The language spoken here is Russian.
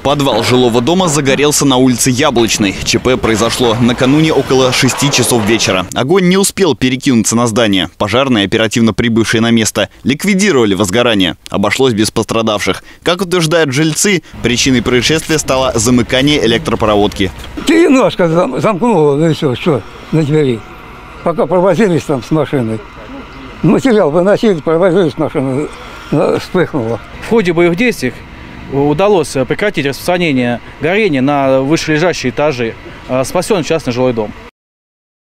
Подвал жилого дома загорелся на улице Яблочной. ЧП произошло накануне около 6 часов вечера. Огонь не успел перекинуться на здание. Пожарные, оперативно прибывшие на место, ликвидировали возгорание. Обошлось без пострадавших. Как утверждают жильцы, причиной происшествия стало замыкание электропроводки. Ты немножко замкнула, ну и все, что на двери. Пока провозились там с машиной. Материал выносили, провозились с машиной, вспыхнуло. В ходе боевых действий удалось прекратить распространение горения на вышележащие этажи. Спасен частный жилой дом.